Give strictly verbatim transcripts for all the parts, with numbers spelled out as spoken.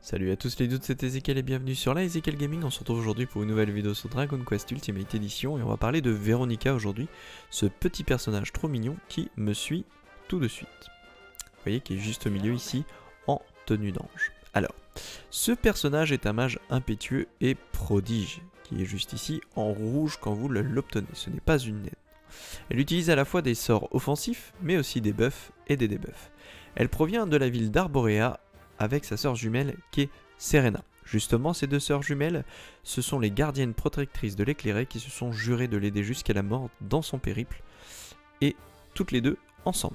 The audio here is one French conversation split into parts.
Salut à tous les doutes, c'est Ezekiel et bienvenue sur la Ezekiel Gaming. On se retrouve aujourd'hui pour une nouvelle vidéo sur Dragon Quest Ultimate Edition et on va parler de Veronica aujourd'hui, ce petit personnage trop mignon qui me suit tout de suite. Vous voyez qui est juste au milieu ici en tenue d'ange. Alors, ce personnage est un mage impétueux et prodige qui est juste ici en rouge quand vous l'obtenez, ce n'est pas une naine. Elle utilise à la fois des sorts offensifs mais aussi des buffs et des debuffs. Elle provient de la ville d'Arborea avec sa sœur jumelle qui est Serena. Justement, ces deux sœurs jumelles, ce sont les gardiennes protectrices de l'éclairé qui se sont jurées de l'aider jusqu'à la mort dans son périple, et toutes les deux ensemble.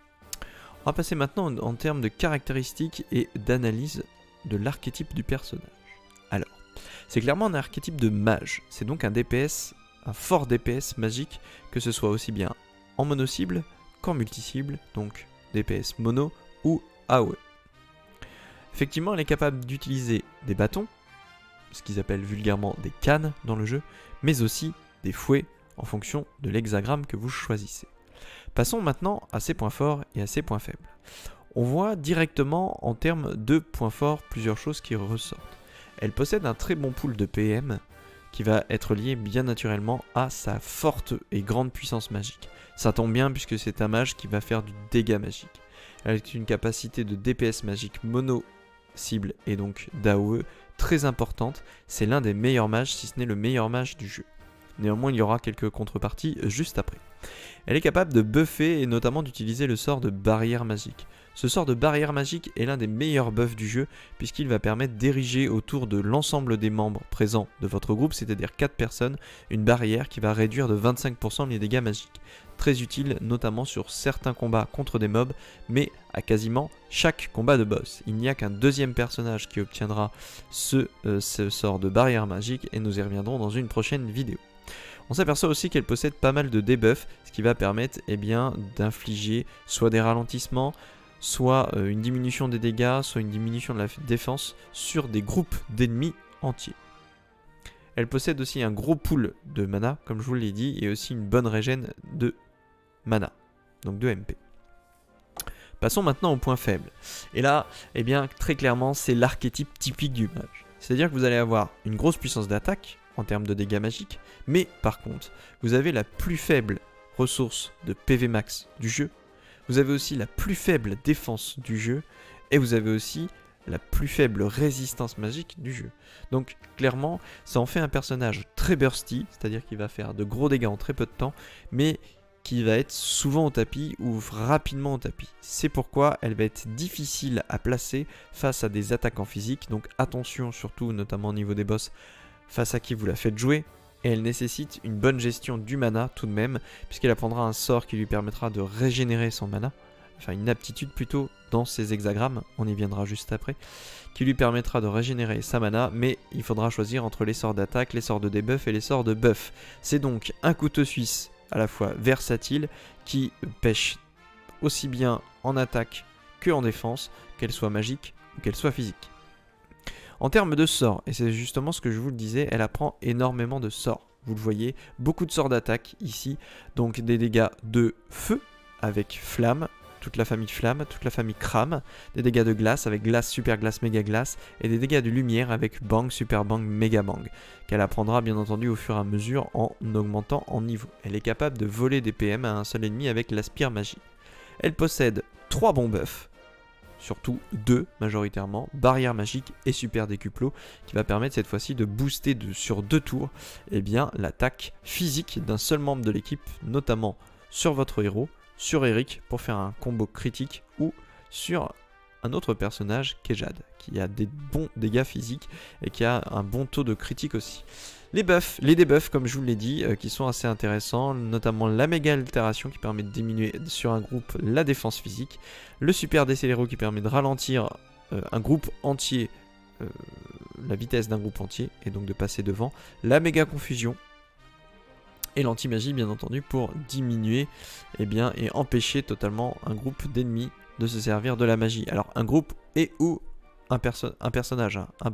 On va passer maintenant en termes de caractéristiques et d'analyse de l'archétype du personnage. Alors, c'est clairement un archétype de mage, c'est donc un D P S, un fort D P S magique, que ce soit aussi bien en mono-cible qu'en multi-cible, donc D P S mono ou A O E. Effectivement, elle est capable d'utiliser des bâtons, ce qu'ils appellent vulgairement des cannes dans le jeu, mais aussi des fouets en fonction de l'hexagramme que vous choisissez. Passons maintenant à ses points forts et à ses points faibles. On voit directement en termes de points forts plusieurs choses qui ressortent. Elle possède un très bon pool de P M qui va être lié bien naturellement à sa forte et grande puissance magique. Ça tombe bien puisque c'est un mage qui va faire du dégât magique. Elle a une capacité de D P S magique mono cible et donc d'A O E très importante. C'est l'un des meilleurs mages, si ce n'est le meilleur mage du jeu. Néanmoins, il y aura quelques contreparties juste après. Elle est capable de buffer et notamment d'utiliser le sort de barrière magique. Ce sort de barrière magique est l'un des meilleurs buffs du jeu puisqu'il va permettre d'ériger autour de l'ensemble des membres présents de votre groupe, c'est-à-dire quatre personnes, une barrière qui va réduire de vingt-cinq pour cent les dégâts magiques. Très utile notamment sur certains combats contre des mobs, mais à quasiment chaque combat de boss. Il n'y a qu'un deuxième personnage qui obtiendra ce, euh, ce sort de barrière magique et nous y reviendrons dans une prochaine vidéo. On s'aperçoit aussi qu'elle possède pas mal de debuffs, ce qui va permettre eh bien, d'infliger soit des ralentissements, soit euh, une diminution des dégâts, soit une diminution de la défense sur des groupes d'ennemis entiers. Elle possède aussi un gros pool de mana, comme je vous l'ai dit, et aussi une bonne régène de mana, donc de M P. Passons maintenant au point faible. Et là, eh bien, très clairement, c'est l'archétype typique du mage. C'est-à-dire que vous allez avoir une grosse puissance d'attaque en termes de dégâts magiques, mais par contre, vous avez la plus faible ressource de P V max du jeu, vous avez aussi la plus faible défense du jeu, et vous avez aussi la plus faible résistance magique du jeu. Donc clairement, ça en fait un personnage très bursty, c'est-à-dire qu'il va faire de gros dégâts en très peu de temps, mais qui va être souvent au tapis ou rapidement au tapis. C'est pourquoi elle va être difficile à placer face à des attaquants physiques, donc attention surtout, notamment au niveau des boss, face à qui vous la faites jouer. Et elle nécessite une bonne gestion du mana tout de même, puisqu'elle apprendra un sort qui lui permettra de régénérer son mana, enfin une aptitude plutôt dans ses hexagrammes, on y viendra juste après, qui lui permettra de régénérer sa mana, mais il faudra choisir entre les sorts d'attaque, les sorts de debuff et les sorts de buff. C'est donc un couteau suisse à la fois versatile, qui pêche aussi bien en attaque que en défense, qu'elle soit magique ou qu'elle soit physique. En termes de sorts, et c'est justement ce que je vous le disais, elle apprend énormément de sorts. Vous le voyez, beaucoup de sorts d'attaque ici, donc des dégâts de feu avec flamme, toute la famille flamme, toute la famille crame, des dégâts de glace avec glace, super glace, méga glace, et des dégâts de lumière avec bang, super bang, méga bang, qu'elle apprendra bien entendu au fur et à mesure en augmentant en niveau. Elle est capable de voler des P M à un seul ennemi avec l'aspire magie. Elle possède trois bons buffs, surtout deux majoritairement, barrière magique et super décuplo, qui va permettre cette fois-ci de booster de, sur deux tours eh bien l'attaque physique d'un seul membre de l'équipe, notamment sur votre héros, sur Eric pour faire un combo critique, ou sur un autre personnage qui est Jade, qui a des bons dégâts physiques et qui a un bon taux de critique aussi. Les buffs, les debuffs comme je vous l'ai dit, euh, qui sont assez intéressants, notamment la méga altération qui permet de diminuer sur un groupe la défense physique, le super décéléro qui permet de ralentir euh, un groupe entier, euh, la vitesse d'un groupe entier, et donc de passer devant, la méga confusion, et l'anti-magie bien entendu pour diminuer eh bien, et empêcher totalement un groupe d'ennemis de se servir de la magie. Alors un groupe et ou un, perso un personnage, hein, un boss.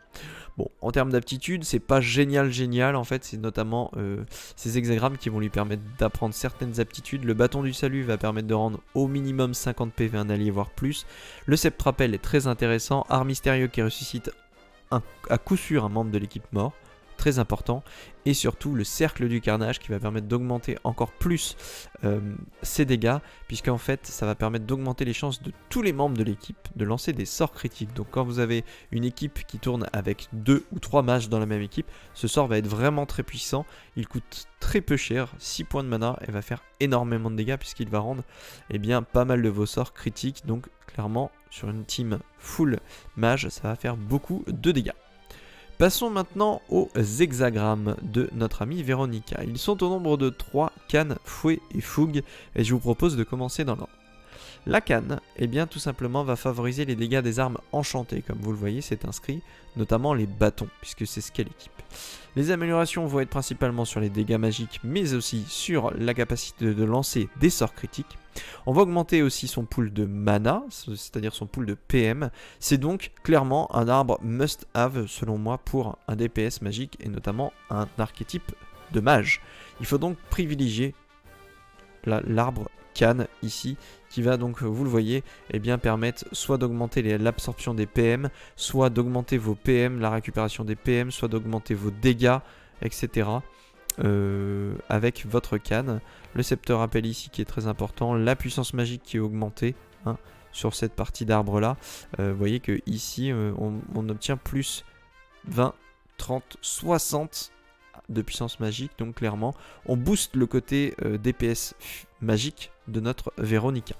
Bon, en termes d'aptitude, c'est pas génial génial, en fait, c'est notamment euh, ces hexagrammes qui vont lui permettre d'apprendre certaines aptitudes. Le bâton du salut va permettre de rendre au minimum cinquante P V un allié, voire plus. Le sceptre rappel est très intéressant. Art mystérieux qui ressuscite un, à coup sûr un membre de l'équipe mort, très important. Et surtout le cercle du carnage qui va permettre d'augmenter encore plus euh, ses dégâts, puisqu'en fait ça va permettre d'augmenter les chances de tous les membres de l'équipe de lancer des sorts critiques. Donc quand vous avez une équipe qui tourne avec deux ou trois mages dans la même équipe, ce sort va être vraiment très puissant. Il coûte très peu cher, six points de mana, et va faire énormément de dégâts puisqu'il va rendre eh bien, pas mal de vos sorts critiques. Donc clairement sur une team full mage ça va faire beaucoup de dégâts. Passons maintenant aux hexagrammes de notre amie Véronica. Ils sont au nombre de trois, canne, fouet et fougue, et je vous propose de commencer dans l'ordre. La canne, eh bien tout simplement va favoriser les dégâts des armes enchantées, comme vous le voyez c'est inscrit, notamment les bâtons, puisque c'est ce qu'elle équipe. Les améliorations vont être principalement sur les dégâts magiques, mais aussi sur la capacité de lancer des sorts critiques. On va augmenter aussi son pool de mana, c'est-à-dire son pool de P M. C'est donc clairement un arbre must-have selon moi pour un D P S magique et notamment un archétype de mage. Il faut donc privilégier l'arbre canne ici, qui va donc, vous le voyez, eh bien permettre soit d'augmenter l'absorption des P M, soit d'augmenter vos P M, la récupération des P M, soit d'augmenter vos dégâts, et cetera. Euh, avec votre canne. Le sceptre rappel ici qui est très important, la puissance magique qui est augmentée hein, sur cette partie d'arbre là. Euh, vous voyez que ici euh, on, on obtient plus vingt, trente, soixante de puissance magique, donc clairement on booste le côté euh, D P S magique de notre Véronica.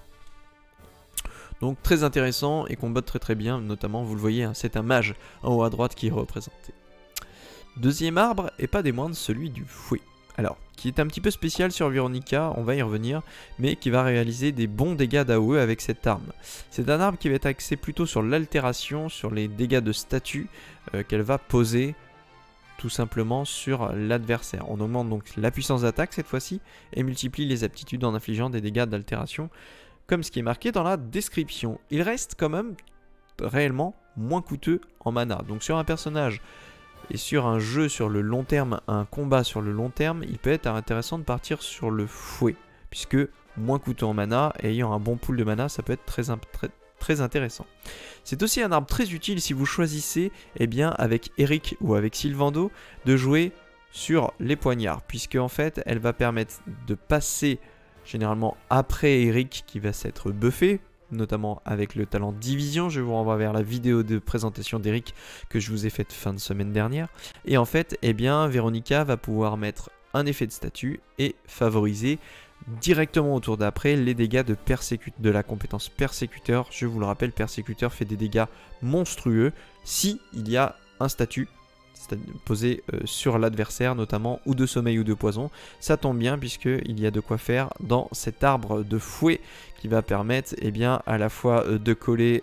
Donc très intéressant et combat très très bien, notamment vous le voyez, hein, c'est un mage en haut à droite qui est représenté. Deuxième arbre, et pas des moindres, celui du fouet. Alors, qui est un petit peu spécial sur Véronica, on va y revenir, mais qui va réaliser des bons dégâts d'A O E avec cette arme. C'est un arbre qui va être axé plutôt sur l'altération, sur les dégâts de statut euh, qu'elle va poser tout simplement sur l'adversaire. On augmente donc la puissance d'attaque cette fois-ci, et multiplie les aptitudes en infligeant des dégâts d'altération, comme ce qui est marqué dans la description. Il reste quand même réellement moins coûteux en mana. Donc sur un personnage et sur un jeu sur le long terme, un combat sur le long terme, il peut être intéressant de partir sur le fouet, puisque moins coûteux en mana, et ayant un bon pool de mana, ça peut être très, très, très intéressant. C'est aussi un arbre très utile si vous choisissez, eh bien, avec Eric ou avec Sylvando, de jouer sur les poignards, puisque en fait, elle va permettre de passer généralement après Eric qui va s'être buffé, notamment avec le talent Division. Je vous renvoie vers la vidéo de présentation d'Eric que je vous ai faite fin de semaine dernière. Et en fait, eh bien, Véronica va pouvoir mettre un effet de statut et favoriser directement au tour d'après les dégâts de, de la compétence persécuteur. Je vous le rappelle, persécuteur fait des dégâts monstrueux si il y a un statut posé euh, sur l'adversaire notamment, ou de sommeil ou de poison. Ça tombe bien puisqu'il y a de quoi faire dans cet arbre de fouet qui va permettre eh bien, à la fois euh, de coller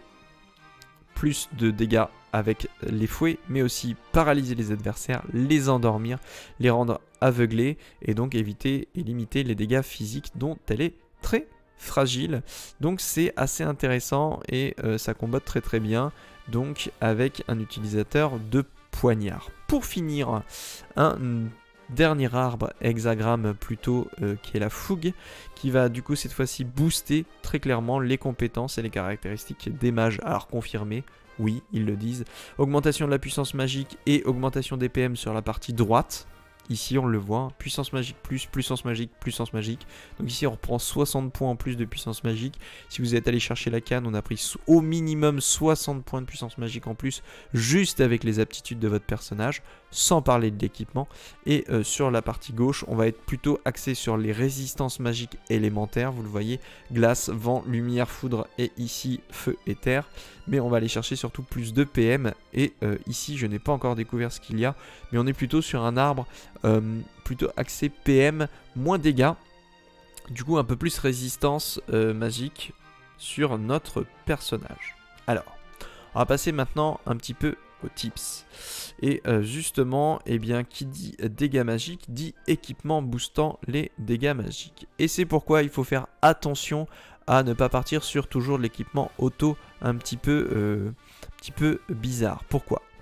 plus de dégâts avec les fouets, mais aussi paralyser les adversaires, les endormir, les rendre aveuglés, et donc éviter et limiter les dégâts physiques dont elle est très fragile. Donc c'est assez intéressant et euh, ça combat très très bien, donc avec un utilisateur de poignard. Pour finir, un dernier arbre hexagramme plutôt euh, qui est la fougue, qui va du coup cette fois-ci booster très clairement les compétences et les caractéristiques des mages. Alors confirmé, oui, ils le disent. Augmentation de la puissance magique et augmentation des P M sur la partie droite. Ici on le voit, puissance magique plus, puissance magique, puissance magique. Donc ici on reprend soixante points en plus de puissance magique. Si vous êtes allé chercher la canne, on a pris au minimum soixante points de puissance magique en plus, juste avec les aptitudes de votre personnage, sans parler de l'équipement. Et euh, sur la partie gauche, on va être plutôt axé sur les résistances magiques élémentaires. Vous le voyez, glace, vent, lumière, foudre et ici feu et terre. Mais on va aller chercher surtout plus de P M. Et euh, ici, je n'ai pas encore découvert ce qu'il y a, mais on est plutôt sur un arbre Euh, plutôt axé P M, moins dégâts, du coup un peu plus résistance euh, magique sur notre personnage. Alors, on va passer maintenant un petit peu aux tips. Et euh, justement, eh bien, qui dit dégâts magiques dit équipement boostant les dégâts magiques. Et c'est pourquoi il faut faire attention à ne pas partir sur toujours de l'équipement auto un petit peu, euh, un petit peu bizarre. Pourquoi ?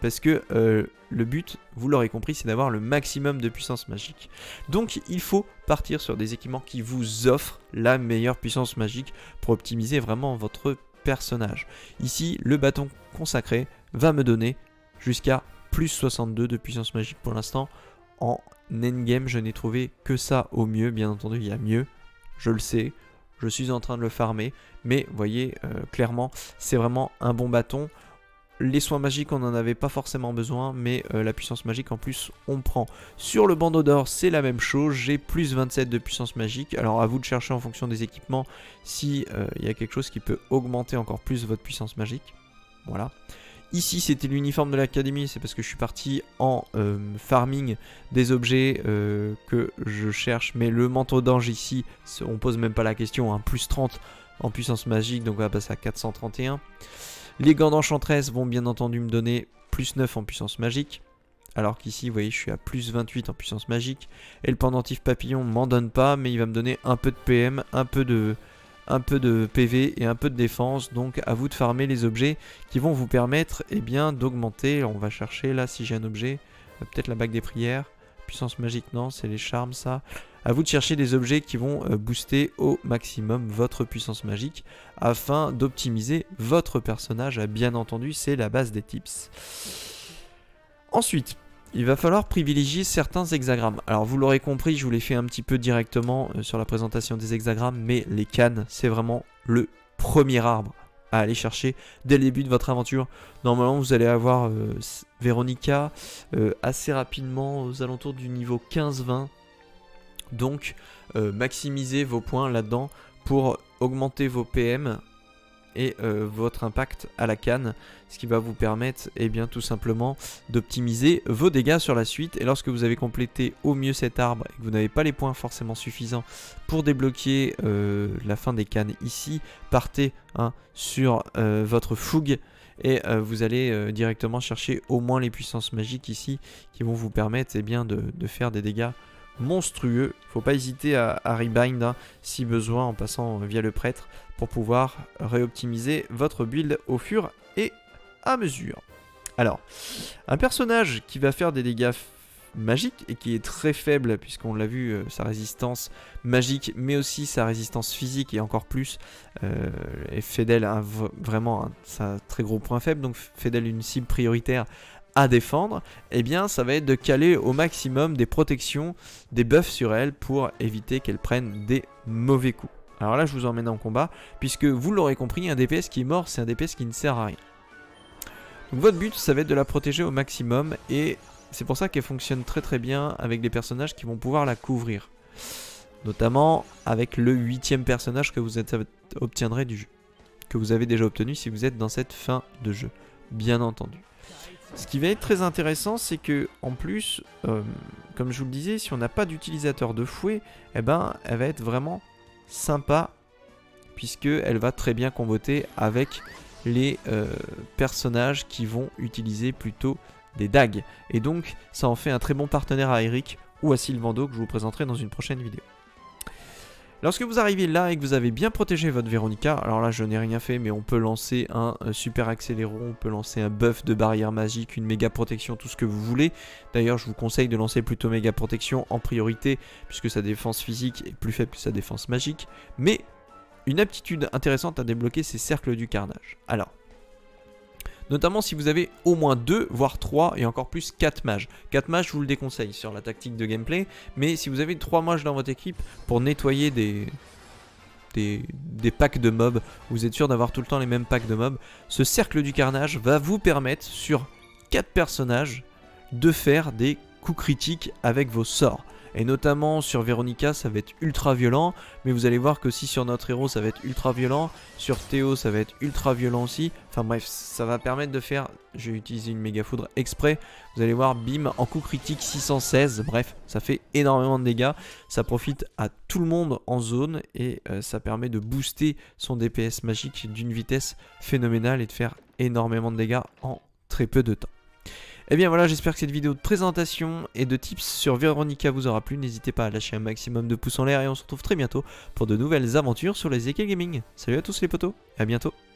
parce que euh, le but, vous l'aurez compris, c'est d'avoir le maximum de puissance magique. Donc il faut partir sur des équipements qui vous offrent la meilleure puissance magique pour optimiser vraiment votre personnage. Ici, le bâton consacré va me donner jusqu'à plus soixante-deux de puissance magique pour l'instant. En endgame, je n'ai trouvé que ça au mieux. Bien entendu, il y a mieux, je le sais. Je suis en train de le farmer, mais vous voyez, euh, clairement, c'est vraiment un bon bâton. Les soins magiques, on n'en avait pas forcément besoin, mais euh, la puissance magique, en plus, on prend. Sur le bandeau d'or, c'est la même chose. J'ai plus vingt-sept de puissance magique. Alors, à vous de chercher en fonction des équipements si euh, il y a quelque chose qui peut augmenter encore plus votre puissance magique. Voilà. Ici, c'était l'uniforme de l'académie, c'est parce que je suis parti en euh, farming des objets euh, que je cherche. Mais le manteau d'ange ici, on pose même pas la question, hein, plus trente en puissance magique, donc on va passer à quatre cent trente et un. Les gants d'enchanteresse vont bien entendu me donner plus neuf en puissance magique. Alors qu'ici, vous voyez, je suis à plus vingt-huit en puissance magique. Et le pendentif papillon m'en donne pas, mais il va me donner un peu de P M, un peu de... un peu de P V et un peu de défense. Donc à vous de farmer les objets qui vont vous permettre eh bien d'augmenter. On va chercher là si j'ai un objet, euh, peut-être la bague des prières, puissance magique non, c'est les charmes ça. À vous de chercher des objets qui vont euh, booster au maximum votre puissance magique afin d'optimiser votre personnage. Bien entendu, c'est la base des tips. Ensuite, il va falloir privilégier certains hexagrammes. Alors vous l'aurez compris, je vous l'ai fait un petit peu directement euh, sur la présentation des hexagrammes, mais les cannes, c'est vraiment le premier arbre à aller chercher dès le début de votre aventure. Normalement, vous allez avoir euh, Veronica euh, assez rapidement aux alentours du niveau quinze vingt. Donc, euh, maximisez vos points là-dedans pour augmenter vos P M et euh, votre impact à la canne, ce qui va vous permettre eh bien, tout simplement d'optimiser vos dégâts sur la suite. Et lorsque vous avez complété au mieux cet arbre et que vous n'avez pas les points forcément suffisants pour débloquer euh, la fin des cannes ici, partez hein, sur euh, votre fougue et euh, vous allez euh, directement chercher au moins les puissances magiques ici qui vont vous permettre eh bien, de, de faire des dégâts monstrueux. Faut pas hésiter à, à rebind hein, si besoin en passant via le prêtre pour pouvoir réoptimiser votre build au fur et à mesure. Alors, un personnage qui va faire des dégâts magiques et qui est très faible puisqu'on l'a vu, euh, sa résistance magique mais aussi sa résistance physique et encore plus euh, et Fedel a vraiment un, un très gros point faible, donc Fedel une cible prioritaire à défendre, et eh bien ça va être de caler au maximum des protections, des buffs sur elle pour éviter qu'elle prenne des mauvais coups. Alors là je vous emmène en combat, puisque vous l'aurez compris, un D P S qui est mort c'est un D P S qui ne sert à rien. Donc votre but ça va être de la protéger au maximum, et c'est pour ça qu'elle fonctionne très très bien avec des personnages qui vont pouvoir la couvrir. Notamment avec le huitième personnage que vous êtes, obtiendrez du jeu, que vous avez déjà obtenu si vous êtes dans cette fin de jeu, bien entendu. Ce qui va être très intéressant, c'est que en plus, euh, comme je vous le disais, si on n'a pas d'utilisateur de fouet, eh ben, elle va être vraiment sympa, puisqu'elle va très bien comboter avec les euh, personnages qui vont utiliser plutôt des dagues. Et donc, ça en fait un très bon partenaire à Eric ou à Sylvando que je vous présenterai dans une prochaine vidéo. Lorsque vous arrivez là et que vous avez bien protégé votre Veronica, alors là je n'ai rien fait mais on peut lancer un, un super accéléron, on peut lancer un buff de barrière magique, une méga protection, tout ce que vous voulez. D'ailleurs je vous conseille de lancer plutôt méga protection en priorité puisque sa défense physique est plus faible que sa défense magique. Mais une aptitude intéressante à débloquer, c'est Cercle du Carnage. Alors, notamment si vous avez au moins deux, voire trois et encore plus quatre mages. quatre mages, je vous le déconseille sur la tactique de gameplay, mais si vous avez trois mages dans votre équipe pour nettoyer des, des, des packs de mobs, vous êtes sûr d'avoir tout le temps les mêmes packs de mobs, ce cercle du carnage va vous permettre sur quatre personnages de faire des coups critiques avec vos sorts. Et notamment sur Veronica ça va être ultra violent, mais vous allez voir que si sur notre héros ça va être ultra violent, sur Théo ça va être ultra violent aussi. Enfin bref, ça va permettre de faire, je vais utiliser une méga foudre exprès, vous allez voir bim en coup critique six cent seize, bref ça fait énormément de dégâts, ça profite à tout le monde en zone et euh, ça permet de booster son D P S magique d'une vitesse phénoménale et de faire énormément de dégâts en très peu de temps. Et bien voilà, j'espère que cette vidéo de présentation et de tips sur Veronica vous aura plu. N'hésitez pas à lâcher un maximum de pouces en l'air et on se retrouve très bientôt pour de nouvelles aventures sur les Ezekiel Gaming. Salut à tous les potos et à bientôt.